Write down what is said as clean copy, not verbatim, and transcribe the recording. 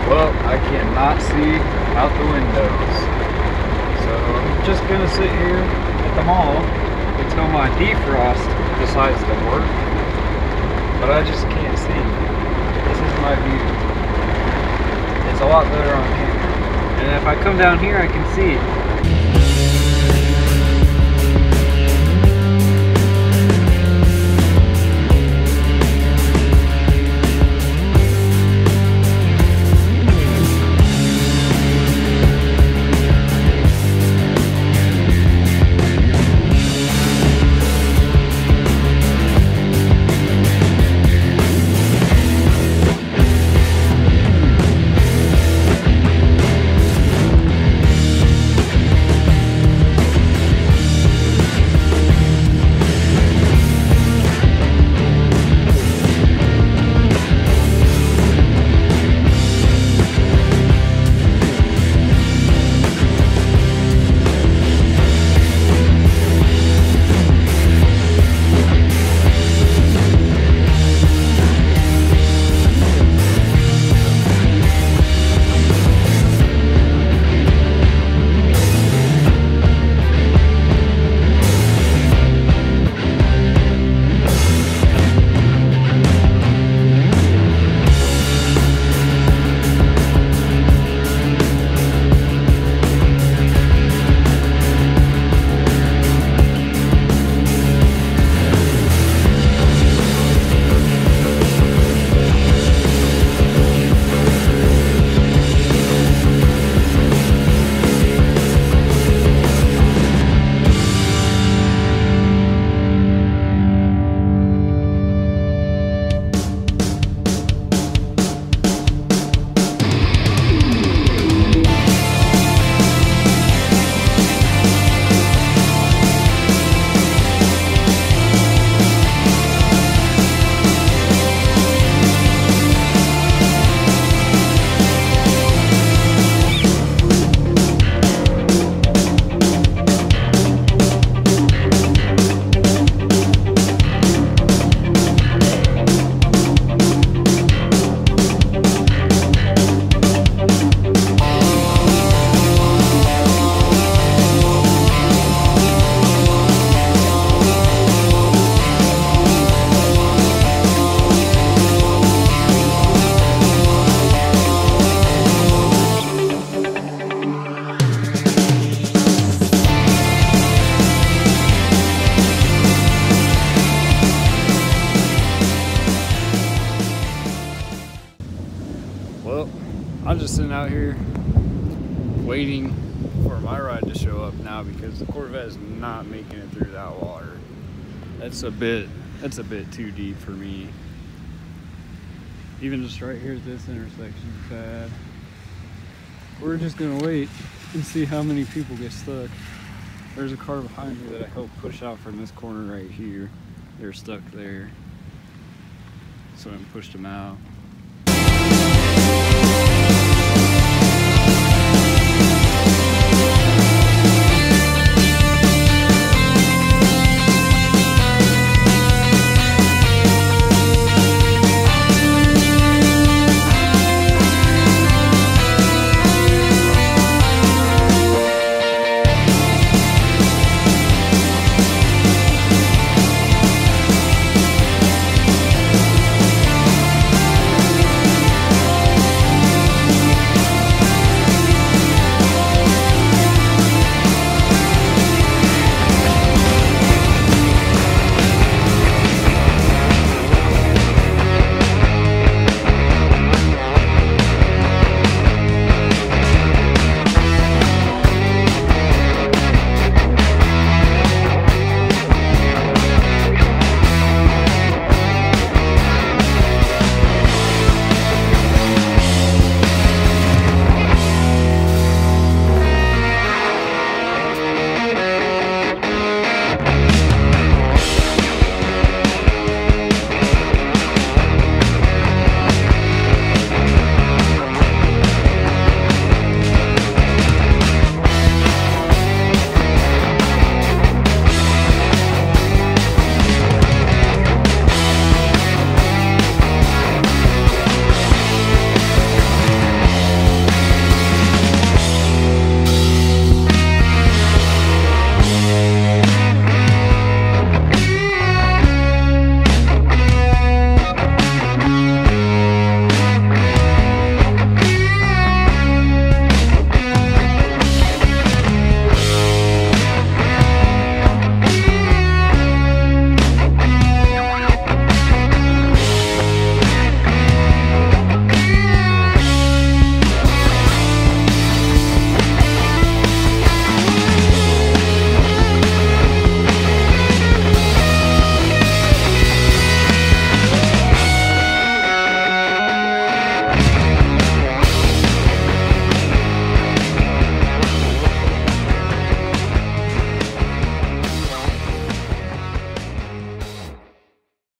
Well, I cannot see out the windows. So I'm just gonna sit here at the mall until my defrost decides to work. But I just can't see. This is my view. It's a lot better on camera. And if I come down here, I can see it. Well, I'm just sitting out here waiting for my ride to show up now because the Corvette is not making it through that water. That's a bit too deep for me. Even just right here at this intersection is bad. We're just gonna wait and see how many people get stuck. There's a car behind me that I helped push out from this corner right here. They're stuck there. So I pushed them out.